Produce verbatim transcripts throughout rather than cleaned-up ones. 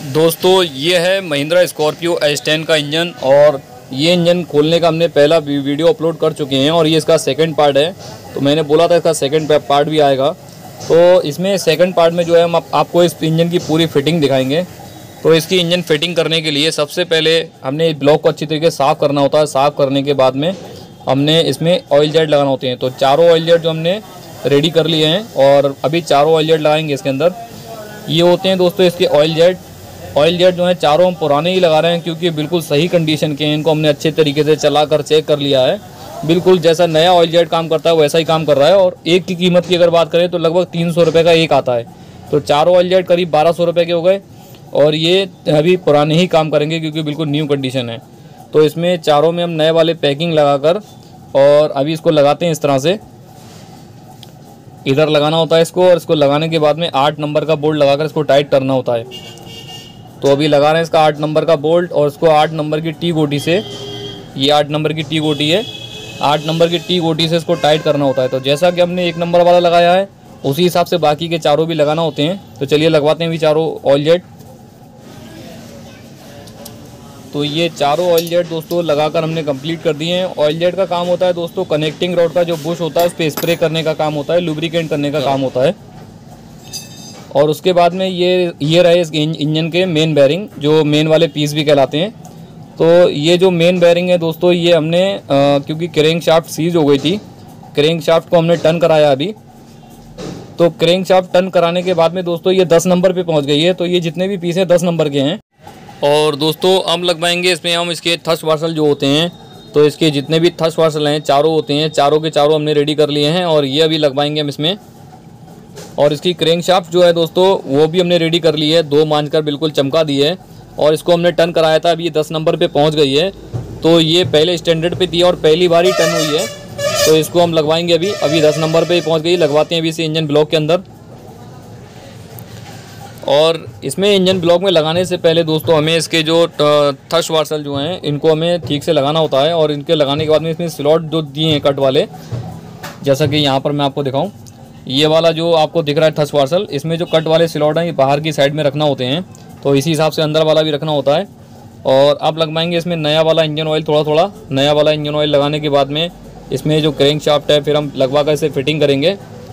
दोस्तों ये है महिंद्रा स्कॉर्पियो एस टेन का इंजन, और ये इंजन खोलने का हमने पहला वीडियो अपलोड कर चुके हैं और ये इसका सेकंड पार्ट है। तो मैंने बोला था इसका सेकंड पार्ट भी आएगा। तो इसमें सेकंड पार्ट में जो है हम आप, आपको इस इंजन की पूरी फिटिंग दिखाएंगे। तो इसकी इंजन फिटिंग करने के लिए सबसे पहले हमने ब्लॉक को अच्छी तरीके से साफ़ करना होता है। साफ़ करने के बाद में हमने इसमें ऑयल जेट लगाना होते हैं। तो चारों ऑयल जेट जो हमने रेडी कर लिए हैं और अभी चारों ऑयल जेट लगाएंगे इसके अंदर। ये होते हैं दोस्तों इसके ऑयल जेट। ऑयल जेट जो है चारों हम पुराने ही लगा रहे हैं क्योंकि बिल्कुल सही कंडीशन के हैं। इनको हमने अच्छे तरीके से चला कर चेक कर लिया है। बिल्कुल जैसा नया ऑयल जेट काम करता है वैसा ही काम कर रहा है। और एक की कीमत की अगर बात करें तो लगभग तीन सौ रुपये का एक आता है। तो चारों ऑयल जेट करीब बारह सौ रुपये के हो गए और ये अभी पुराने ही काम करेंगे क्योंकि बिल्कुल न्यू कंडीशन है। तो इसमें चारों में हम नए वाले पैकिंग लगाकर और अभी इसको लगाते हैं। इस तरह से इधर लगाना होता है इसको, और इसको लगाने के बाद में आठ नंबर का बोल्ट लगाकर इसको टाइट करना होता है। तो अभी लगा रहे हैं इसका आठ नंबर का बोल्ट और इसको आठ नंबर की टी गोटी से, ये आठ नंबर की टी गोटी है, आठ नंबर की टी गोटी से इसको टाइट करना होता है। तो जैसा कि हमने एक नंबर वाला लगाया है उसी हिसाब से बाकी के चारों भी लगाना होते हैं। तो चलिए लगवाते हैं भी चारों ऑयल जेट। तो ये चारों ऑयल जेट दोस्तों लगाकर हमने कंप्लीट कर दिए हैं। ऑयल जेट का काम होता है दोस्तों कनेक्टिंग रॉड का जो बुश होता है उस पर स्प्रे करने का काम होता है, लुब्रिकेंट करने का काम होता है। और उसके बाद में ये ये रहे इस इंजन के मेन बेयरिंग, जो मेन वाले पीस भी कहलाते हैं। तो ये जो मेन बेयरिंग है दोस्तों ये हमने आ, क्योंकि क्रेंक शाफ्ट सीज हो गई थी, क्रेंक शाफ्ट को हमने टर्न कराया अभी। तो क्रेंक शाफ्ट टर्न कराने के बाद में दोस्तों ये दस नंबर पे पहुंच गई है। तो ये जितने भी पीस हैं दस नंबर के हैं। और दोस्तों हम लगवाएंगे इसमें हम इसके थ्रस्ट वाशल जो होते हैं। तो इसके जितने भी थ्रस्ट वाशल हैं चारों होते हैं, चारों के चारों हमने रेडी कर लिए हैं और ये अभी लगवाएंगे हम इसमें। और इसकी क्रेंक शाफ्ट जो है दोस्तों वो भी हमने रेडी कर ली है, दो मांझकर बिल्कुल चमका दी है और इसको हमने टर्न कराया था। अभी ये दस नंबर पे पहुंच गई है। तो ये पहले स्टैंडर्ड पे थी और पहली बार ही टर्न हुई है। तो इसको हम लगवाएंगे अभी अभी दस नंबर पे ही पहुंच गई। लगवाते हैं अभी इसे इंजन ब्लॉक के अंदर। और इसमें इंजन ब्लॉक में लगाने से पहले दोस्तों हमें इसके जो थ्रस्ट वाशल जो हैं इनको हमें ठीक से लगाना होता है। और इनके लगाने के बाद में इसमें स्लॉट जो दिए हैं कट वाले, जैसा कि यहाँ पर मैं आपको दिखाऊँ, ये वाला जो आपको दिख रहा है थ्रस्ट वाशल, इसमें जो कट वाले स्लॉट हैं ये बाहर की साइड में रखना होते हैं। तो इसी हिसाब से अंदर वाला भी रखना होता है। और अब लगवाएंगे इसमें नया वाला इंजन ऑयल, थोड़ा थोड़ा नया वाला इंजन ऑयल लगाने के बाद में इसमें जो क्रेंक शाफ्ट है फिर हम लगवा कर इसे फिटिंग करेंगे।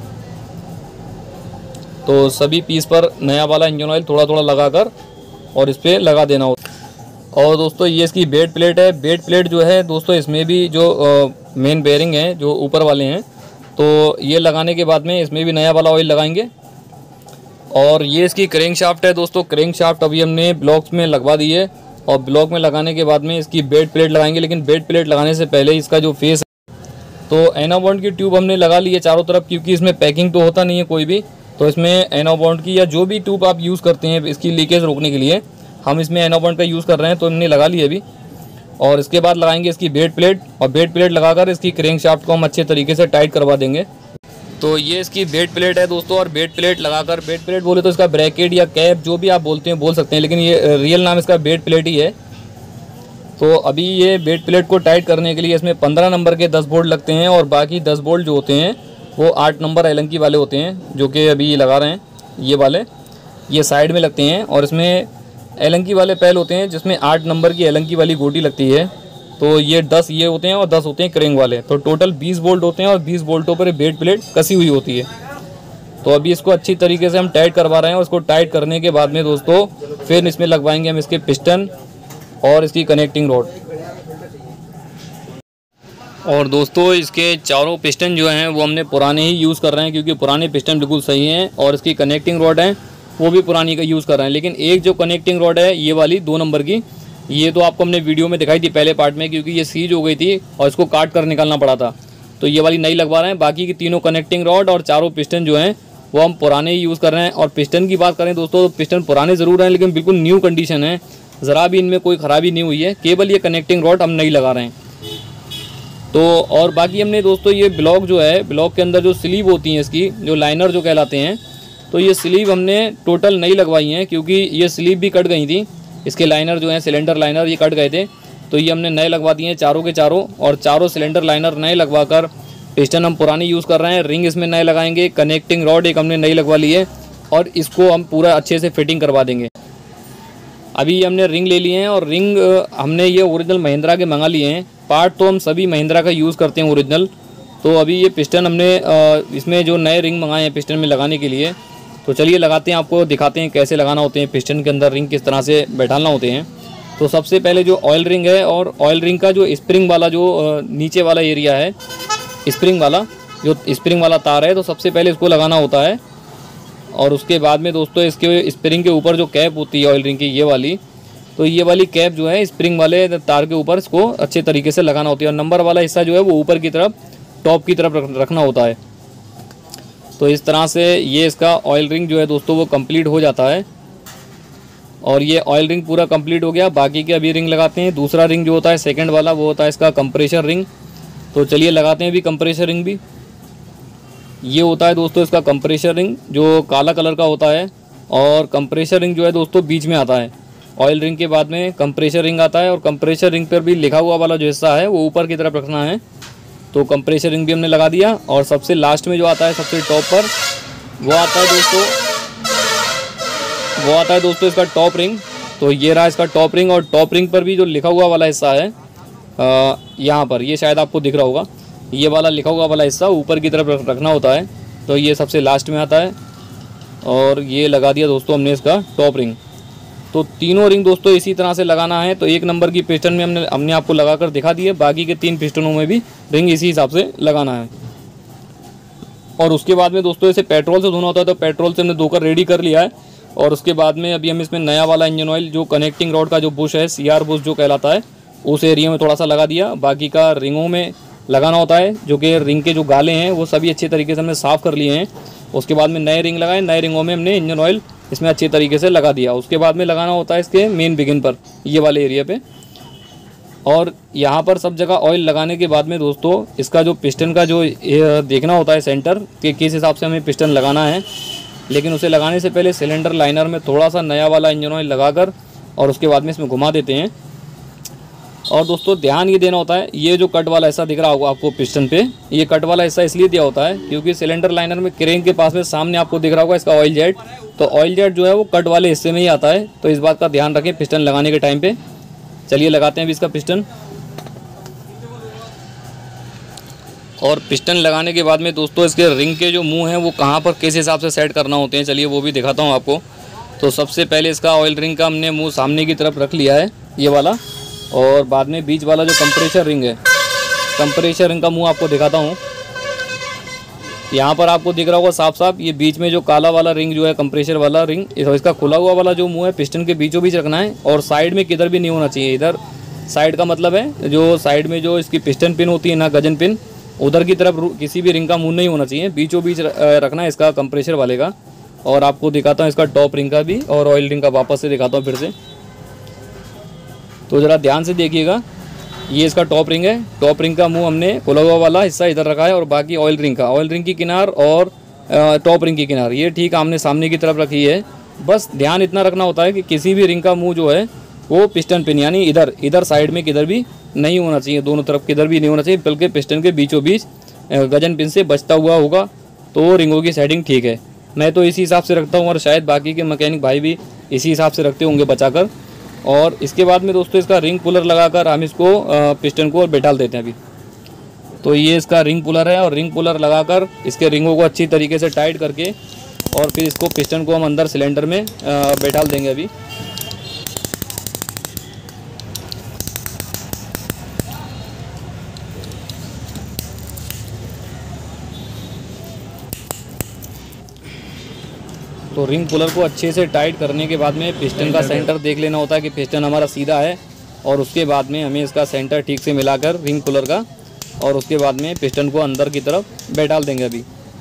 तो सभी पीस पर नया वाला इंजन ऑयल थोड़ा थोड़ा लगाकर और इस पर लगा देना होता है। और दोस्तों ये इसकी बेड प्लेट है। बेड प्लेट जो है दोस्तों इसमें भी जो मेन बेयरिंग है जो ऊपर वाले हैं, तो ये लगाने के बाद में इसमें भी नया वाला ऑयल लगाएंगे। और ये इसकी क्रेंक शाफ्ट है दोस्तों। क्रेंक शाफ्ट अभी हमने ब्लॉक्स में लगवा दी है और ब्लॉक में लगाने के बाद में इसकी बेड प्लेट लगाएंगे। लेकिन बेड प्लेट लगाने से पहले इसका जो फेस है, तो एनाबॉन्ड की ट्यूब हमने लगा ली है चारों तरफ, क्योंकि इसमें पैकिंग तो होता नहीं है कोई भी। तो इसमें एनाबॉन्ड की या जो भी ट्यूब आप यूज़ करते हैं इसकी लीकेज रोकने के लिए, हम इसमें एनाबॉन्ड का यूज़ कर रहे हैं। तो हमने लगा ली अभी। और इसके बाद लगाएंगे इसकी बेड प्लेट, और बेड प्लेट लगाकर इसकी क्रेंक शाफ्ट को हम अच्छे तरीके से टाइट करवा देंगे। तो ये इसकी बेड प्लेट है दोस्तों। और बेड प्लेट लगाकर, बेड प्लेट बोले तो इसका ब्रैकेट या कैप जो भी आप बोलते हैं बोल सकते हैं, लेकिन ये रियल नाम इसका बेड प्लेट ही है। तो अभी ये बेड प्लेट को टाइट करने के लिए इसमें पंद्रह नंबर के दस बोल्ट लगते हैं और बाकी दस बोल्ट जो होते हैं वो आठ नंबर एलंकी वाले होते हैं, जो कि अभी लगा रहे हैं ये वाले, ये साइड में लगते हैं। और इसमें एलंकी वाले पैल होते हैं जिसमें आठ नंबर की एलंकी वाली गोटी लगती है। तो ये दस ये होते हैं और दस होते हैं क्रेंक वाले। तो टोटल बीस बोल्ट होते हैं और बीस बोल्टों पर बेड प्लेट कसी हुई होती है। तो अभी इसको अच्छी तरीके से हम टाइट करवा रहे हैं। और इसको टाइट करने के बाद में दोस्तों फिर इसमें लगवाएंगे हम इसके पिस्टन और इसकी कनेक्टिंग रॉड। और दोस्तों इसके चारों पिस्टन जो हैं वो हमने पुराने ही यूज़ कर रहे हैं क्योंकि पुराने पिस्टन बिल्कुल सही हैं। और इसकी कनेक्टिंग रॉड है वो भी पुरानी का यूज़ कर रहे हैं। लेकिन एक जो कनेक्टिंग रॉड है ये वाली दो नंबर की, ये तो आपको हमने वीडियो में दिखाई थी पहले पार्ट में, क्योंकि ये सीज हो गई थी और इसको काट कर निकालना पड़ा था। तो ये वाली नई लगवा रहे हैं। बाकी की तीनों कनेक्टिंग रॉड और चारों पिस्टन जो हैं वो हम पुराने ही यूज़ कर रहे हैं। और पिस्टन की बात करें दोस्तों तो पिस्टन पुराने ज़रूर हैं लेकिन बिल्कुल न्यू कंडीशन है, ज़रा भी इनमें कोई ख़राबी नहीं हुई है। केवल ये कनेक्टिंग रॉड हम नहीं लगा रहे हैं। तो और बाकी हमने दोस्तों ये ब्लॉक जो है, ब्लॉक के अंदर जो स्लीव होती हैं इसकी, जो लाइनर जो कहलाते हैं, तो ये स्लीव हमने टोटल नहीं लगवाई हैं क्योंकि ये स्लीव भी कट गई थी। इसके लाइनर जो हैं सिलेंडर लाइनर ये कट गए थे। तो ये हमने नए लगवा दिए हैं चारों के चारों। और चारों सिलेंडर लाइनर नए लगवा कर पिस्टन हम पुरानी यूज़ कर रहे हैं। रिंग इसमें नए लगाएंगे, कनेक्टिंग रॉड एक हमने नई लगवा ली है और इसको हम पूरा अच्छे से फिटिंग करवा देंगे। अभी हमने रिंग ले लिए हैं और रिंग हमने ये ओरिजिनल महिंद्रा के मंगा लिए हैं। पार्ट तो हम सभी महिंद्रा का यूज़ करते हैं ओरिजिनल। तो अभी ये पिस्टन हमने इसमें जो नए रिंग मंगाए हैं पिस्टन में लगाने के लिए, तो चलिए लगाते हैं, आपको दिखाते हैं कैसे लगाना होते हैं पिस्टन के अंदर रिंग, किस तरह से बैठाना होते हैं। तो सबसे पहले जो ऑयल रिंग है और ऑयल रिंग का जो स्प्रिंग वाला जो नीचे वाला एरिया है, स्प्रिंग वाला जो स्प्रिंग वाला तार है, तो सबसे पहले इसको लगाना होता है। और उसके बाद में दोस्तों इसके स्प्रिंग के ऊपर जो कैप होती है ऑयल रिंग की, ये वाली, तो ये वाली कैप जो है स्प्रिंग वाले तार के ऊपर इसको अच्छे तरीके से लगाना होती है। और नंबर वाला हिस्सा जो है वो ऊपर की तरफ, टॉप की तरफ रखना होता है। तो इस तरह से ये इसका ऑयल रिंग जो है दोस्तों वो कंप्लीट हो जाता है। और ये ऑयल रिंग पूरा कंप्लीट हो गया। बाकी के अभी रिंग लगाते हैं। दूसरा रिंग जो होता है सेकंड वाला, वो होता है इसका कंप्रेशर रिंग। तो चलिए लगाते हैं अभी कंप्रेशर रिंग भी। ये होता है दोस्तों इसका कंप्रेशर रिंग, जो काला कलर का होता है। और कंप्रेशर रिंग जो है दोस्तों बीच में आता है। ऑयल रिंग के बाद में कंप्रेशर रिंग आता है। और कंप्रेशर रिंग पर भी लिखा हुआ वाला जो हिस्सा है वो ऊपर की तरफ रखना है। तो कंप्रेशर रिंग भी हमने लगा दिया। और सबसे लास्ट में जो आता है सबसे टॉप पर, वो आता है दोस्तों वो आता है दोस्तों इसका टॉप रिंग। तो ये रहा इसका टॉप रिंग। और टॉप रिंग पर भी जो लिखा हुआ वाला हिस्सा है यहाँ पर, ये शायद आपको दिख रहा होगा, ये वाला लिखा हुआ वाला हिस्सा ऊपर की तरफ रखना होता है। तो ये सबसे लास्ट में आता है। और ये लगा दिया दोस्तों हमने इसका टॉप रिंग। तो तीनों रिंग दोस्तों इसी तरह से लगाना है। तो एक नंबर की पिस्टन में हमने हमने आपको लगाकर दिखा दी है। बाकी के तीन पिस्टनों में भी रिंग इसी हिसाब से लगाना है। और उसके बाद में दोस्तों इसे पेट्रोल से धोना होता है। तो पेट्रोल से हमने धोकर रेडी कर लिया है। और उसके बाद में अभी हम इसमें नया वाला इंजन ऑयल, जो कनेक्टिंग रॉड का जो बुश है, सी आर बुश जो कहलाता है, उस एरिया में थोड़ा सा लगा दिया। बाकी का रिंगों में लगाना होता है, जो कि रिंग के जो गाले हैं वो सभी अच्छे तरीके से हमने साफ़ कर लिए हैं। उसके बाद में नए रिंग लगाए। नए रिंगों में हमने इंजन ऑयल इसमें अच्छे तरीके से लगा दिया। उसके बाद में लगाना होता है इसके मेन बिगिन पर, ये वाले एरिया पे। और यहाँ पर सब जगह ऑयल लगाने के बाद में दोस्तों इसका जो पिस्टन का जो देखना होता है सेंटर कि किस हिसाब से हमें पिस्टन लगाना है। लेकिन उसे लगाने से पहले सिलेंडर लाइनर में थोड़ा सा नया वाला इंजन ऑयल लगाकर और उसके बाद में इसमें घुमा देते हैं। और दोस्तों ध्यान ये देना होता है, ये जो कट वाला हिस्सा दिख रहा होगा आपको पिस्टन पे, ये कट वाला हिस्सा इसलिए दिया होता है क्योंकि सिलेंडर लाइनर में क्रेन के पास में सामने आपको दिख रहा होगा इसका ऑयल जेट। तो ऑयल जेट जो है वो कट वाले हिस्से में ही आता है। तो इस बात का ध्यान रखें पिस्टन लगाने के टाइम पे। चलिए लगाते हैं अभी इसका पिस्टन। और पिस्टन लगाने के बाद में दोस्तों इसके रिंग के जो मुंह हैं वो कहाँ पर किस हिसाब से सेट करना होते हैं, चलिए वो भी दिखाता हूँ आपको। तो सबसे पहले इसका ऑयल रिंग का हमने मुंह सामने की तरफ रख लिया है, ये वाला। और बाद में बीच वाला जो कंप्रेशर रिंग है, कंप्रेशर रिंग का मुंह आपको दिखाता हूँ। यहाँ पर आपको दिख रहा होगा साफ साफ, ये बीच में जो काला वाला रिंग जो है कंप्रेशर वाला रिंग, इसका खुला हुआ वाला जो मुंह है पिस्टन के बीचों बीच रखना है। और साइड में किधर भी नहीं होना चाहिए। इधर साइड का मतलब है जो साइड में जो इसकी पिस्टन पिन होती है ना, गजन पिन, उधर की तरफ किसी भी रिंग का मुंह नहीं होना चाहिए, बीचों बीच रखना है इसका कंप्रेशर वाले का। और आपको दिखाता हूँ इसका टॉप रिंग का भी और ऑयल रिंग का वापस से दिखाता हूँ फिर से। तो ज़रा ध्यान से देखिएगा, ये इसका टॉप रिंग है। टॉप रिंग का मुंह हमने खुला हुआ वाला हिस्सा इधर रखा है और बाकी ऑयल रिंग का, ऑयल रिंग की किनार और टॉप रिंग की किनार ये ठीक आमने सामने की तरफ रखी है। बस ध्यान इतना रखना होता है कि किसी भी रिंग का मुंह जो है वो पिस्टन पिन यानी इधर इधर साइड में किधर भी नहीं होना चाहिए, दोनों तरफ किधर भी नहीं होना चाहिए, बल्कि पिस्टन के बीचों बीच गजन पिन से बचता हुआ होगा तो रिंगों की सेटिंग ठीक है। मैं तो इसी हिसाब से रखता हूँ और शायद बाकी के मैकेनिक भाई भी इसी हिसाब से रखते होंगे बचाकर। और इसके बाद में दोस्तों इसका रिंग पुलर लगाकर हम इसको पिस्टन को बैठा देते हैं अभी। तो ये इसका रिंग पुलर है और रिंग पुलर लगाकर इसके रिंगों को अच्छी तरीके से टाइट करके और फिर इसको पिस्टन को हम अंदर सिलेंडर में बैठा देंगे अभी। तो रिंग पुलर को अच्छे से टाइट करने के बाद में पिस्टन का सेंटर देख लेना होता है कि पिस्टन हमारा सीधा है। और उसके बाद में हमें इसका सेंटर ठीक से मिलाकर रिंग पुलर का और उसके बाद में पिस्टन को अंदर की तरफ बैठा देंगे अभी।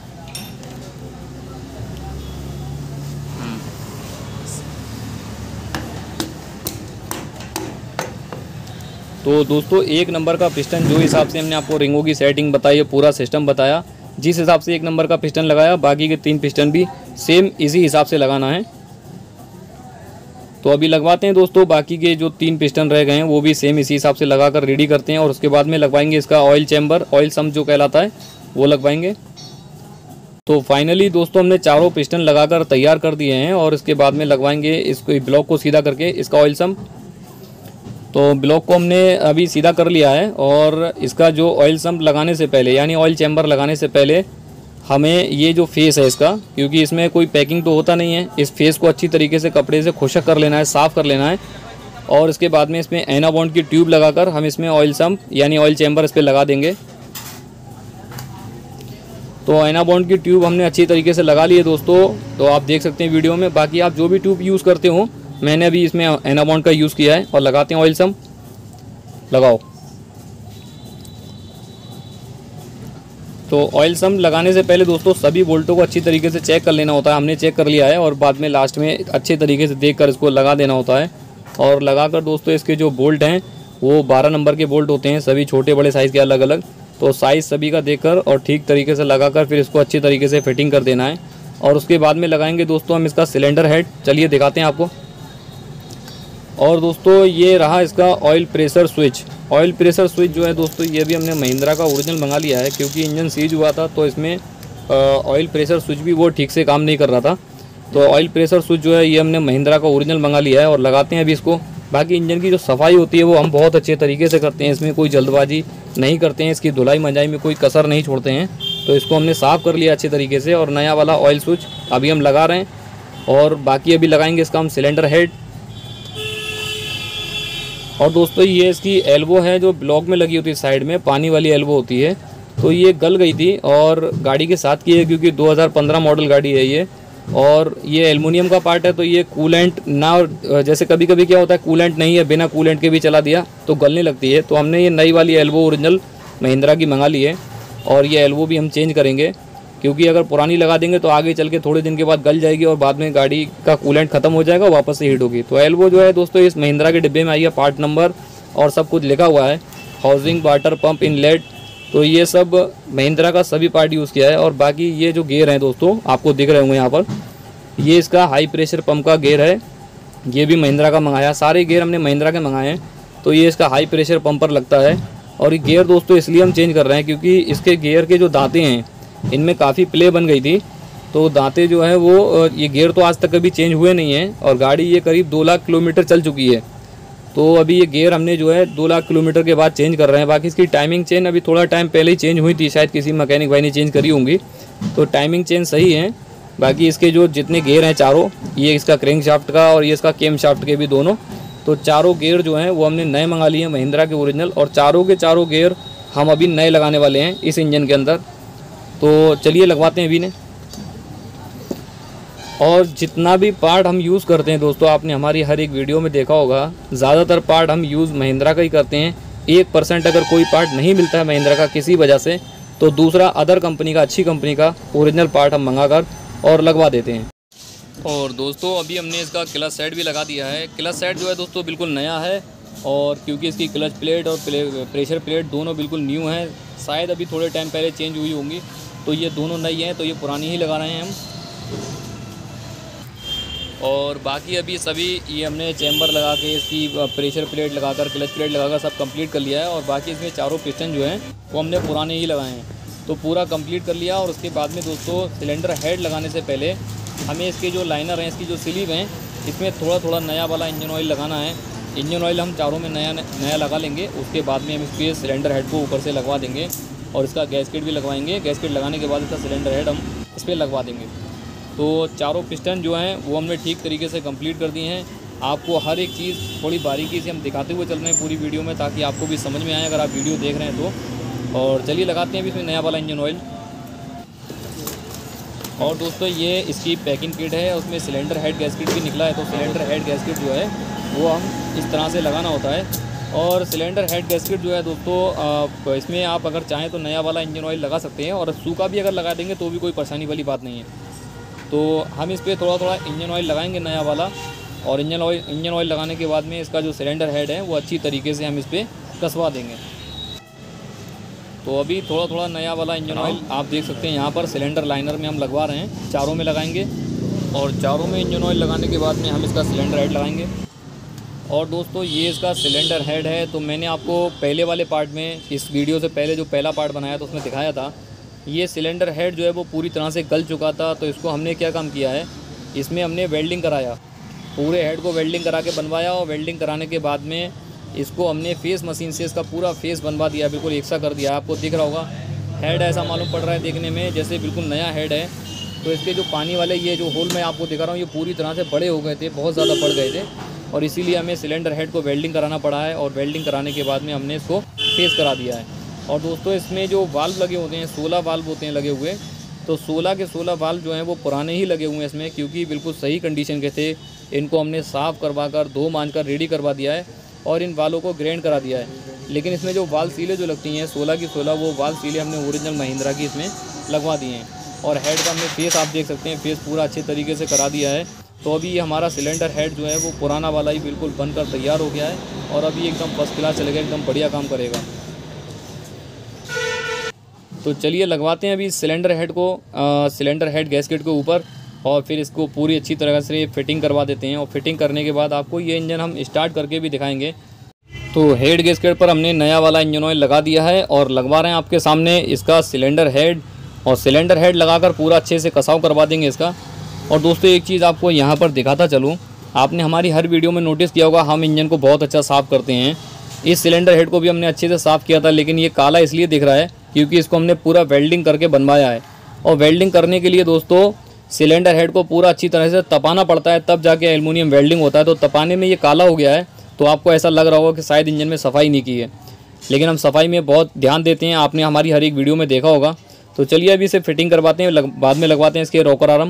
तो दोस्तों एक नंबर का पिस्टन जो हिसाब से हमने आपको रिंगों की सेटिंग बताई है, पूरा सिस्टम बताया, जिस हिसाब से एक नंबर का पिस्टन लगाया, बाकी के तीन पिस्टन भी सेम इसी हिसाब से लगाना है। तो अभी लगवाते हैं दोस्तों, बाकी के जो तीन पिस्टन रह गए हैं वो भी सेम इसी हिसाब से लगाकर रेडी करते हैं। और उसके बाद में लगवाएंगे इसका ऑयल चैम्बर, ऑयल सम्प जो कहलाता है वो लगवाएंगे। तो फाइनली दोस्तों हमने चारों पिस्टन लगाकर तैयार कर दिए हैं और इसके बाद में लगवाएंगे इसको ब्लॉक को सीधा करके इसका ऑयल सम्प। तो ब्लॉक को हमने अभी सीधा कर लिया है और इसका जो ऑयल सम्प लगाने से पहले यानी ऑयल चैम्बर लगाने से पहले हमें ये जो फेस है इसका, क्योंकि इसमें कोई पैकिंग तो होता नहीं है, इस फेस को अच्छी तरीके से कपड़े से खुशक कर लेना है, साफ़ कर लेना है। और इसके बाद में इसमें एनाबॉन्ड की ट्यूब लगाकर हम इसमें ऑयल सम्प यानी ऑयल चैम्बर इस पर लगा देंगे। तो एनाबॉन्ड की ट्यूब हमने अच्छी तरीके से लगा ली है दोस्तों, तो आप देख सकते हैं वीडियो में। बाकी आप जो भी ट्यूब यूज़ करते हो, मैंने अभी इसमें एनाबॉन्ड का यूज़ किया है। और लगाते हैं ऑयल सम्प, लगाओ। तो ऑयल सम्प लगाने से पहले दोस्तों सभी बोल्टों को अच्छी तरीके से चेक कर लेना होता है। हमने चेक कर लिया है और बाद में लास्ट में अच्छे तरीके से देख कर इसको लगा देना होता है। और लगाकर दोस्तों इसके जो बोल्ट हैं वो बारह नंबर के बोल्ट होते हैं, सभी छोटे बड़े साइज़ के अलग अलग। तो साइज़ सभी का देखकर और ठीक तरीके से लगाकर फिर इसको अच्छी तरीके से फिटिंग कर देना है। और उसके बाद में लगाएंगे दोस्तों हम इसका सिलेंडर हेड। चलिए दिखाते हैं आपको। और दोस्तों ये रहा इसका oil pressure switch. Oil pressure switch जो है दोस्तों ये भी हमने महिंद्रा का ओरिजिनल मंगा लिया है, क्योंकि इंजन सीज हुआ था तो इसमें ऑयल प्रेशर स्विच भी वो ठीक से काम नहीं कर रहा था। तो ऑयल प्रेशर स्विच जो है ये हमने महिंद्रा का ओरिजिनल मंगा लिया है और लगाते हैं अभी इसको। बाकी इंजन की जो सफाई होती है वो हम बहुत अच्छे तरीके से करते हैं, इसमें कोई जल्दबाजी नहीं करते हैं, इसकी धुलाई मंजाई में कोई कसर नहीं छोड़ते हैं। तो इसको हमने साफ़ कर लिया अच्छे तरीके से और नया वाला ऑयल स्विच अभी हम लगा रहे हैं। और बाकी अभी लगाएंगे इसका हम सिलेंडर हेड। और दोस्तों ये इसकी एल्बो है जो ब्लॉक में लगी होती है, साइड में पानी वाली एल्बो होती है, तो ये गल गई थी और गाड़ी के साथ की है, क्योंकि दो हज़ार पंद्रह मॉडल गाड़ी है ये। और ये एल्युमिनियम का पार्ट है, तो ये कूलेंट ना, जैसे कभी कभी क्या होता है कूलेंट नहीं है, बिना कूलेंट के भी चला दिया तो गलने लगती है। तो हमने ये नई वाली एल्बो ओरिजिनल महिंद्रा की मंगा ली है और ये एल्बो भी हम चेंज करेंगे, क्योंकि अगर पुरानी लगा देंगे तो आगे चल के थोड़े दिन के बाद गल जाएगी और बाद में गाड़ी का कूलेंट ख़त्म हो जाएगा, वापस से हीट होगी। तो एल्बो जो है दोस्तों इस महिंद्रा के डिब्बे में आई है, पार्ट नंबर और सब कुछ लिखा हुआ है, हाउसिंग, वाटर पंप, इनलेट। तो ये सब महिंद्रा का सभी पार्ट यूज़ किया है। और बाकी ये जो गेयर हैं दोस्तों आपको दिख रहे होंगे यहाँ पर, ये इसका हाई प्रेशर पंप का गेयर है, ये भी महिंद्रा का मंगाया। सारे गेयर हमने महिंद्रा के मंगाए हैं। तो ये इसका हाई प्रेशर पंपर लगता है। और ये गेयर दोस्तों इसलिए हम चेंज कर रहे हैं क्योंकि इसके गेयर के जो दांतें हैं इनमें काफ़ी प्ले बन गई थी। तो दांतें जो है वो, ये गेयर तो आज तक कभी चेंज हुए नहीं हैं और गाड़ी ये करीब दो लाख किलोमीटर चल चुकी है। तो अभी ये गेयर हमने जो है दो लाख किलोमीटर के बाद चेंज कर रहे हैं। बाकी इसकी टाइमिंग चेन अभी थोड़ा टाइम पहले ही चेंज हुई थी, शायद किसी मैकेनिक भाई ने चेंज करी होंगी, तो टाइमिंग चेन सही है। बाकी इसके जो जितने गेयर हैं चारों, ये इसका क्रैंक शाफ्ट का और ये इसका केम शाफ्ट के भी दोनों, तो चारों गेयर जो हैं वो हमने नए मंगा लिए हैं महिंद्रा के ओरिजिनल। और चारों के चारों गेयर हम अभी नए लगाने वाले हैं इस इंजन के अंदर। तो चलिए लगवाते हैं अभी ने। और जितना भी पार्ट हम यूज़ करते हैं दोस्तों, आपने हमारी हर एक वीडियो में देखा होगा, ज़्यादातर पार्ट हम यूज़ महिंद्रा का ही करते हैं। एक परसेंट अगर कोई पार्ट नहीं मिलता है महिंद्रा का किसी वजह से, तो दूसरा अदर कंपनी का, अच्छी कंपनी का ओरिजिनल पार्ट हम मंगा कर और लगवा देते हैं। और दोस्तों अभी हमने इसका क्लच सेट भी लगा दिया है। क्लच सेट जो है दोस्तों बिल्कुल नया है, और क्योंकि इसकी क्लच प्लेट और प्ले, प्रेशर प्लेट दोनों बिल्कुल न्यू हैं, शायद अभी थोड़े टाइम पहले चेंज हुई होंगी, तो ये दोनों नई हैं, तो ये पुरानी ही लगा रहे हैं हम। और बाकी अभी सभी ये हमने चैम्बर लगा के, इसकी प्रेशर प्लेट लगाकर, क्लच प्लेट लगाकर सब कंप्लीट कर लिया है। और बाकी इसमें चारों पिस्टन जो हैं वो हमने पुराने ही लगाए हैं, तो पूरा कंप्लीट कर लिया। और उसके बाद में दोस्तों सिलेंडर हेड लगाने से पहले हमें इसके जो लाइनर हैं, इसकी जो स्लीव हैं, इसमें थोड़ा थोड़ा नया वाला इंजन ऑयल लगाना है। इंजन ऑयल हम चारों में नया नया लगा लेंगे, उसके बाद में हम इसके सिलेंडर हेड को ऊपर से लगवा देंगे और इसका गैसकेट भी लगवाएंगे। गैसकेट लगाने के बाद इसका सिलेंडर हेड हम इस पर लगवा देंगे। तो चारों पिस्टन जो हैं वो हमने ठीक तरीके से कंप्लीट कर दिए हैं। आपको हर एक चीज़ थोड़ी बारीकी से हम दिखाते हुए चल रहे हैं पूरी वीडियो में, ताकि आपको भी समझ में आए अगर आप वीडियो देख रहे हैं तो। और चलिए लगाते हैं अभी इसमें नया वाला इंजन ऑयल। और दोस्तों ये इसकी पैकिंग किट है, उसमें सिलेंडर हेड गैसकेट भी निकला है। तो सिलेंडर हेड गैसकेट जो है वो हम इस तरह से लगाना होता है। और सिलेंडर हेड गैसकेट जो है दोस्तों, इसमें आप अगर चाहें तो नया वाला इंजन ऑयल लगा सकते हैं, और सूखा भी अगर लगा देंगे तो भी कोई परेशानी वाली बात नहीं है। तो हम इस पर थोड़ा थोड़ा इंजन ऑयल लगाएंगे नया वाला, और इंजन ऑयल इंजन ऑयल लगाने के बाद में इसका जो सिलेंडर हेड है वो अच्छी तरीके से हम इस पर कसवा देंगे। तो अभी थोड़ा थोड़ा नया वाला इंजन ऑयल आप देख सकते हैं यहाँ पर सिलेंडर लाइनर में हम लगवा रहे हैं, चारों में लगाएंगे। और चारों में इंजन ऑयल लगाने के बाद में हम इसका सिलेंडर हेड लगाएंगे। और दोस्तों ये इसका सिलेंडर हेड है। तो मैंने आपको पहले वाले पार्ट में, इस वीडियो से पहले जो पहला पार्ट बनाया था उसमें दिखाया था ये सिलेंडर हेड जो है वो पूरी तरह से गल चुका था, तो इसको हमने क्या काम किया है, इसमें हमने वेल्डिंग कराया, पूरे हेड को वेल्डिंग करा के बनवाया। और वेल्डिंग कराने के बाद में इसको हमने फेस मशीन से इसका पूरा फेस बनवा दिया, बिल्कुल एक सा कर दिया। आपको दिख रहा होगा हेड ऐसा मालूम पड़ रहा है देखने में जैसे बिल्कुल नया हेड है। तो इसके जो पानी वाले ये जो होल मैं आपको दिखा रहा हूँ, ये पूरी तरह से बड़े हो गए थे, बहुत ज़्यादा बढ़ गए थे, और इसीलिए हमें सिलेंडर हेड को वेल्डिंग कराना पड़ा है। और वेल्डिंग कराने के बाद में हमने इसको फेस करा दिया है। और दोस्तों इसमें जो वाल्व लगे होते हैं, सोलह वाल्व होते हैं लगे हुए, तो सोलह के सोलह वाल्व जो हैं वो पुराने ही लगे हुए हैं इसमें, क्योंकि बिल्कुल सही कंडीशन के थे। इनको हमने साफ़ करवा कर धो मांझ कर रेडी करवा दिया है और इन वालों को ग्राइंड करा दिया है। लेकिन इसमें जो वाल्व सीलें जो लगती हैं सोलह की सोलह, वो वाल्व सीलें हमने ओरिजिनल महिंद्रा की इसमें लगवा दी हैं। और हेड का हमने फेस आप देख सकते हैं, फेस पूरा अच्छे तरीके से करा दिया है। तो अभी ये हमारा सिलेंडर हेड जो है वो पुराना वाला ही बिल्कुल बनकर तैयार हो गया है और अभी एकदम फर्स्ट क्लास चलेगा, एकदम बढ़िया काम करेगा। तो चलिए लगवाते हैं अभी सिलेंडर हेड को आ, सिलेंडर हेड गैसकेट के ऊपर, और फिर इसको पूरी अच्छी तरह से फिटिंग करवा देते हैं। और फिटिंग करने के बाद आपको ये इंजन हम स्टार्ट करके भी दिखाएंगे। तो हेड गैसकेट पर हमने नया वाला इंजन ऑयल लगा दिया है और लगवा रहे हैं आपके सामने इसका सिलेंडर हेड। और सिलेंडर हेड लगाकर पूरा अच्छे से कसाव करवा देंगे इसका। और दोस्तों एक चीज़ आपको यहाँ पर दिखाता चलूँ, आपने हमारी हर वीडियो में नोटिस किया होगा हम इंजन को बहुत अच्छा साफ़ करते हैं। इस सिलेंडर हेड को भी हमने अच्छे से साफ़ किया था, लेकिन ये काला इसलिए दिख रहा है क्योंकि इसको हमने पूरा वेल्डिंग करके बनवाया है। और वेल्डिंग करने के लिए दोस्तों सिलेंडर हेड को पूरा अच्छी तरह से तपाना पड़ता है, तब जाके एल्युमिनियम वेल्डिंग होता है। तो तपाने में ये काला हो गया है, तो आपको ऐसा लग रहा होगा कि शायद इंजन में सफाई नहीं की है, लेकिन हम सफाई में बहुत ध्यान देते हैं, आपने हमारी हर एक वीडियो में देखा होगा। तो चलिए अभी इसे फिटिंग करवाते हैं, लग, बाद में लगवाते हैं इसके रॉकर आर्म।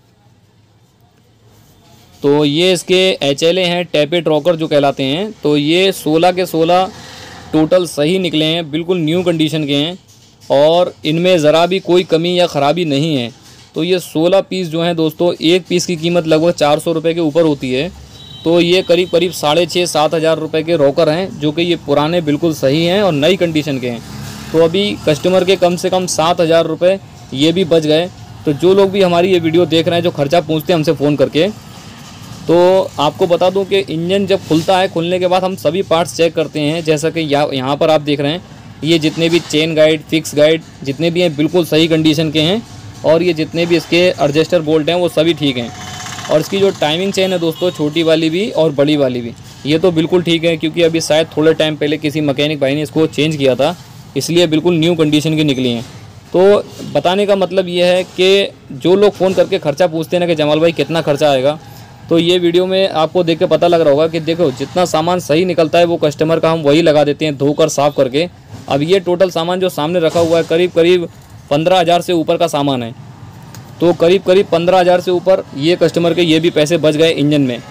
तो ये इसके एच एल ए हैं, टैपेड रॉकर जो कहलाते हैं। तो ये सोलह के सोलह टोटल सही निकले हैं, बिल्कुल न्यू कंडीशन के हैं और इनमें ज़रा भी कोई कमी या ख़राबी नहीं है। तो ये सोलह पीस जो हैं दोस्तों, एक पीस की कीमत लगभग चार सौ रुपये के ऊपर होती है। तो ये करीब करीब साढ़े छः सात हज़ार रुपये के रॉकर हैं, जो कि ये पुराने बिल्कुल सही हैं और नई कंडीशन के हैं। तो अभी कस्टमर के कम से कम सात हज़ार रुपये ये भी बच गए। तो जो लोग भी हमारी ये वीडियो देख रहे हैं, जो खर्चा पूछते हैं हमसे फ़ोन करके, तो आपको बता दूं कि इंजन जब खुलता है, खुलने के बाद हम सभी पार्ट्स चेक करते हैं। जैसा कि यहाँ पर आप देख रहे हैं, ये जितने भी चेन गाइड, फिक्स गाइड जितने भी हैं बिल्कुल सही कंडीशन के हैं, और ये जितने भी इसके एडजस्टर बोल्ट हैं वो सभी ठीक हैं। और इसकी जो टाइमिंग चेन है दोस्तों, छोटी वाली भी और बड़ी वाली भी, ये तो बिल्कुल ठीक है, क्योंकि अभी शायद थोड़े टाइम पहले किसी मैकेनिक भाई ने इसको चेंज किया था, इसलिए बिल्कुल न्यू कंडीशन की निकली हैं। तो बताने का मतलब ये है कि जो लोग फ़ोन करके खर्चा पूछते हैं ना कि जमाल भाई कितना खर्चा आएगा, तो ये वीडियो में आपको देख के पता लग रहा होगा कि देखो जितना सामान सही निकलता है वो कस्टमर का हम वही लगा देते हैं धोकर साफ़ करके। अब ये टोटल सामान जो सामने रखा हुआ है करीब करीब पंद्रह हज़ार से ऊपर का सामान है। तो करीब करीब पंद्रह हज़ार से ऊपर ये कस्टमर के ये भी पैसे बच गए इंजन में।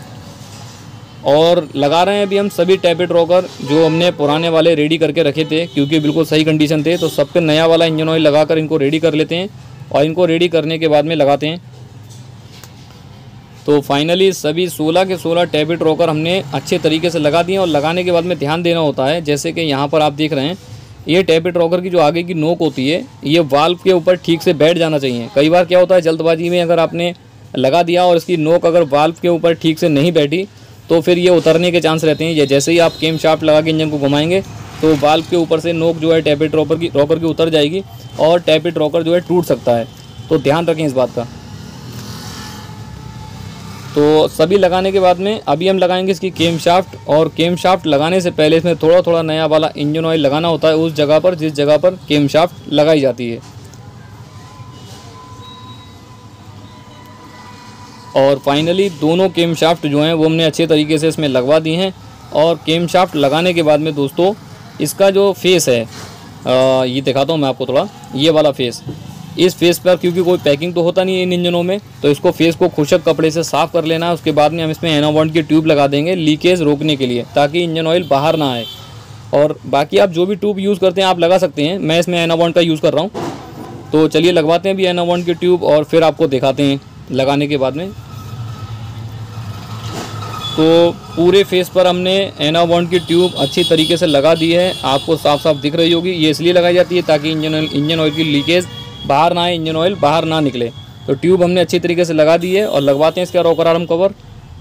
और लगा रहे हैं अभी हम सभी टैपेड रॉकर जो हमने पुराने वाले रेडी करके रखे थे, क्योंकि बिल्कुल सही कंडीशन थे। तो सब पे नया वाला इंजन ऑयल लगाकर इनको रेडी कर लेते हैं और इनको रेडी करने के बाद में लगाते हैं। तो फाइनली सभी सोलह के सोलह टैपेड रॉकर हमने अच्छे तरीके से लगा दिए। और लगाने के बाद में ध्यान देना होता है, जैसे कि यहाँ पर आप देख रहे हैं, ये टैपेड रॉकर की जो आगे की नोक होती है, ये वाल्व के ऊपर ठीक से बैठ जाना चाहिए। कई बार क्या होता है जल्दबाजी में अगर आपने लगा दिया और इसकी नोक अगर वाल्व के ऊपर ठीक से नहीं बैठी, तो फिर ये उतरने के चांस रहते हैं। ये जैसे ही आप केम शाफ्ट लगा के इंजन को घुमाएंगे तो वाल्व के ऊपर से नोक जो है टैपेड रॉकर की रॉकर की उतर जाएगी और टैपेड रॉकर जो है टूट सकता है। तो ध्यान रखें इस बात का। तो सभी लगाने के बाद में अभी हम लगाएंगे इसकी केम शाफ्ट। और केम शाफ्ट लगाने से पहले इसमें थोड़ा थोड़ा नया वाला इंजन ऑयल लगाना होता है उस जगह पर जिस जगह पर केम शाफ्ट लगाई जाती है। और फाइनली दोनों केम शाफ्ट जो हैं वो हमने अच्छे तरीके से इसमें लगवा दी हैं। और केम शाफ्ट लगाने के बाद में दोस्तों इसका जो फेस है, आ, ये दिखाता हूँ मैं आपको थोड़ा, ये वाला फेस, इस फेस पर क्योंकि कोई पैकिंग तो होता नहीं है इन इंजनों में, तो इसको फेस को खुशक कपड़े से साफ़ कर लेना है। उसके बाद में हम इसमें एनाबॉन्ड की ट्यूब लगा देंगे लीकेज रोकने के लिए, ताकि इंजन ऑयल बाहर ना आए। और बाकी आप जो भी ट्यूब यूज़ करते हैं आप लगा सकते हैं, मैं इसमें एनाबॉन्ड का यूज़ कर रहा हूँ। तो चलिए लगवाते हैं अभी एनाबॉन्ड की ट्यूब और फिर आपको दिखाते हैं लगाने के बाद में। तो पूरे फेस पर हमने एनाबॉन्ड की ट्यूब अच्छी तरीके से लगा दी है, आपको साफ साफ दिख रही होगी। ये इसलिए लगाई जाती है ताकि इंजन ऑयल इंजन ऑयल की लीकेज बाहर ना आए, इंजन ऑयल बाहर ना निकले। तो ट्यूब हमने अच्छी तरीके से लगा दी है और लगवाते हैं इसका रॉकर आर्म कवर।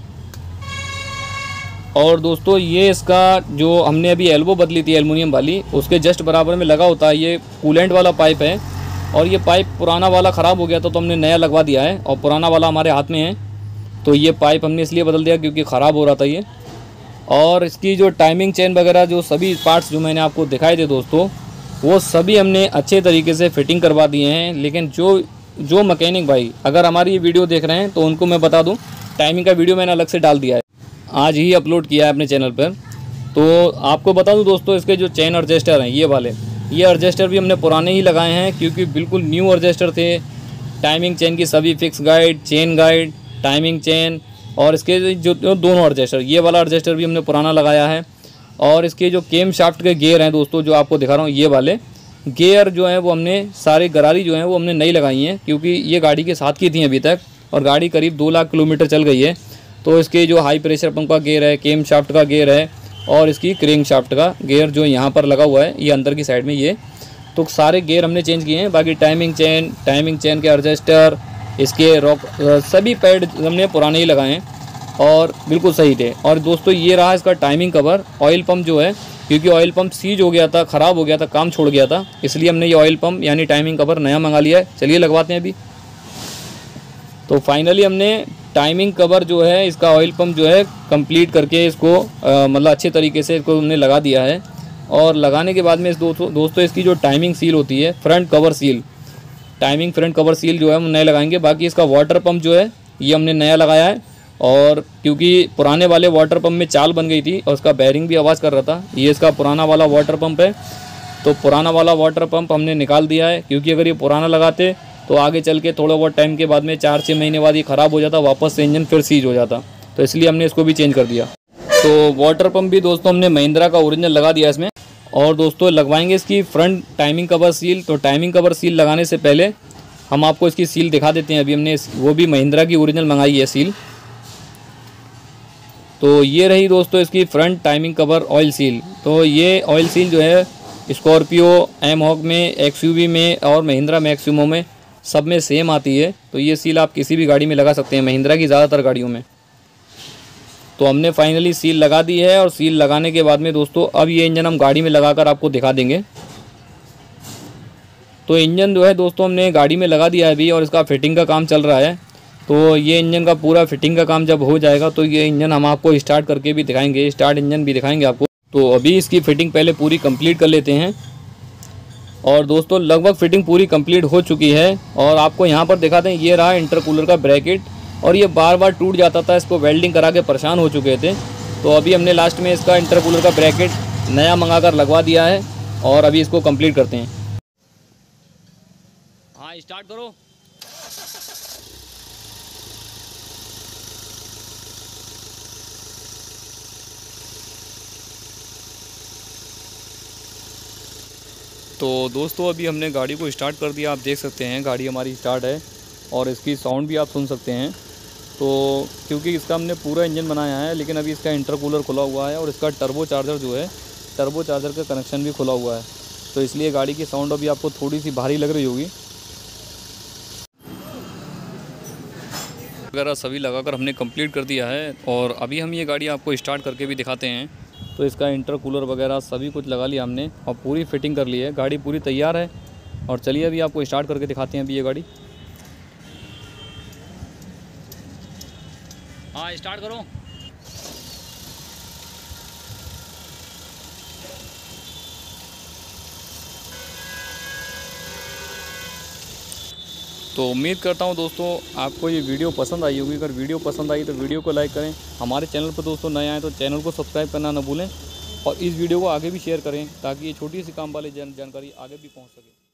और दोस्तों ये इसका जो हमने अभी एल्बो बदली थी एल्युमिनियम वाली, उसके जस्ट बराबर में लगा होता है ये कूलेंट वाला पाइप है। और ये पाइप पुराना वाला ख़राब हो गया था तो हमने नया लगवा दिया है, और पुराना वाला हमारे हाथ में है तो ये पाइप हमने इसलिए बदल दिया क्योंकि ख़राब हो रहा था ये। और इसकी जो टाइमिंग चेन वगैरह जो सभी पार्ट्स जो मैंने आपको दिखाए थे दोस्तों, वो सभी हमने अच्छे तरीके से फिटिंग करवा दिए हैं। लेकिन जो जो मैकेनिक भाई अगर हमारी ये वीडियो देख रहे हैं तो उनको मैं बता दूं, टाइमिंग का वीडियो मैंने अलग से डाल दिया है, आज ही अपलोड किया है अपने चैनल पर। तो आपको बता दूं दोस्तों, इसके जो चेन एडजस्टर हैं ये वाले, ये एडजस्टर भी हमने पुराने ही लगाए हैं क्योंकि बिल्कुल न्यू एडजस्टर थे। टाइमिंग चेन की सभी fix guide, chain guide, timing chain और इसके जो दोनों एडजस्टर, ये वाला एडजस्टर भी हमने पुराना लगाया है। और इसके जो केम शाफ्ट के गियर हैं दोस्तों, जो आपको दिखा रहा हूँ, ये वाले गियर जो हैं वो हमने सारे गरारी जो हैं वो हमने नई लगाई हैं क्योंकि ये गाड़ी के साथ की थी अभी तक, और गाड़ी करीब दो लाख किलोमीटर चल गई है। तो इसके जो हाई प्रेशर पंप का गियर है, केम शाफ्ट का गियर है और इसकी क्रेंक शाफ्ट का गियर जो यहाँ पर लगा हुआ है, ये अंदर की साइड में, ये तो सारे गियर हमने चेंज किए हैं। बाकी टाइमिंग चेन, टाइमिंग चेन के एडजस्टर, इसके रॉक, सभी पैड हमने पुराने ही लगाए हैं और बिल्कुल सही थे। और दोस्तों ये रहा इसका टाइमिंग कवर। ऑयल पंप जो है, क्योंकि ऑयल पंप सीज हो गया था, ख़राब हो गया था, काम छोड़ गया था, इसलिए हमने ये ऑयल पंप यानी टाइमिंग कवर नया मंगा लिया है। चलिए लगवाते हैं अभी। तो फाइनली हमने टाइमिंग कवर जो है, इसका ऑयल पंप जो है कंप्लीट करके इसको मतलब अच्छे तरीके से इसको हमने लगा दिया है। और लगाने के बाद में इस दोस्तों दोस्तों इसकी जो टाइमिंग सील होती है, front cover seal, timing front cover seal जो है हम नए लगाएंगे। बाकी इसका वाटर पंप जो है ये हमने नया लगाया है, और क्योंकि पुराने वाले वाटर पंप में चाल बन गई थी और उसका बैरिंग भी आवाज़ कर रहा था। ये इसका पुराना वाला वाटर पंप है, तो पुराना वाला वाटर पंप हमने निकाल दिया है क्योंकि अगर ये पुराना लगाते तो आगे चल के थोड़ा बहुत टाइम के बाद में चार छः महीने बाद ये ख़राब हो जाता, वापस से इंजन फिर सीज हो जाता, तो इसलिए हमने इसको भी चेंज कर दिया। तो वाटर पंप भी दोस्तों हमने महिंद्रा का ओरिजिनल लगा दिया इसमें। और दोस्तों लगवाएंगे इसकी फ्रंट टाइमिंग कवर सील। तो टाइमिंग कवर सील लगाने से पहले हम आपको इसकी सील दिखा देते हैं। अभी हमने वो भी महिंद्रा की ओरिजिनल मंगाई है सील। तो ये रही दोस्तों इसकी front timing cover oil seal. तो ये ऑयल सील जो है स्कॉर्पियो, एम हॉक में, एक्सयूवी में और महिंद्रा मैक्सिमो में सब में सेम आती है। तो ये सील आप किसी भी गाड़ी में लगा सकते हैं, महिंद्रा की ज़्यादातर गाड़ियों में। तो हमने फाइनली सील लगा दी है, और सील लगाने के बाद में दोस्तों अब ये इंजन हम गाड़ी में लगाकर आपको दिखा देंगे। तो इंजन जो है दोस्तों हमने गाड़ी में लगा दिया है अभी, और इसका फिटिंग का काम चल रहा है। तो ये इंजन का पूरा फिटिंग का काम जब हो जाएगा तो ये इंजन हम आपको स्टार्ट करके भी दिखाएंगे, स्टार्ट इंजन भी दिखाएंगे आपको। तो अभी इसकी फ़िटिंग पहले पूरी कंप्लीट कर लेते हैं। और दोस्तों लगभग फ़िटिंग पूरी कंप्लीट हो चुकी है, और आपको यहाँ पर दिखाते हैं, ये रहा इंटरकूलर का ब्रैकेट, और ये बार बार टूट जाता था, इसको वेल्डिंग करा के परेशान हो चुके थे। तो अभी हमने लास्ट में इसका इंटरकूलर का ब्रैकेट नया मंगा कर लगवा दिया है, और अभी इसको कंप्लीट करते हैं। हाँ स्टार्ट करो। तो दोस्तों अभी हमने गाड़ी को स्टार्ट कर दिया, आप देख सकते हैं गाड़ी हमारी स्टार्ट है, और इसकी साउंड भी आप सुन सकते हैं। तो क्योंकि इसका हमने पूरा इंजन बनाया है, लेकिन अभी इसका इंटरकूलर खुला हुआ है और इसका टर्बो चार्जर जो है, टर्बो चार्जर का कनेक्शन भी खुला हुआ है, तो इसलिए गाड़ी की साउंड अभी आपको थोड़ी सी भारी लग रही होगी। वगैरह सभी लगाकर हमने कंप्लीट कर दिया है, और अभी हम ये गाड़ी आपको स्टार्ट करके भी दिखाते हैं। तो इसका इंटरकूलर वगैरह सभी कुछ लगा लिया हमने, और पूरी फिटिंग कर ली है, गाड़ी पूरी तैयार है। और चलिए अभी आपको स्टार्ट करके दिखाते हैं अभी ये गाड़ी। हाँ स्टार्ट करो। तो उम्मीद करता हूँ दोस्तों आपको ये वीडियो पसंद आई होगी। अगर वीडियो पसंद आई तो वीडियो को लाइक करें, हमारे चैनल पर दोस्तों नए आए तो चैनल को सब्सक्राइब करना ना भूलें, और इस वीडियो को आगे भी शेयर करें ताकि ये छोटी सी काम वाली जानकारी आगे भी पहुँच सके।